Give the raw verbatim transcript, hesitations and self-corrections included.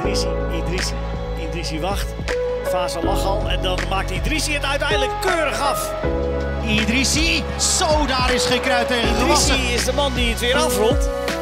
Idrissi, Idrissi, Idrissi wacht. Fase lag al en dan maakt Idrissi het uiteindelijk keurig af. Idrissi, zo daar is geen kruid tegen gewassen. Idrissi is de man die het weer afrondt.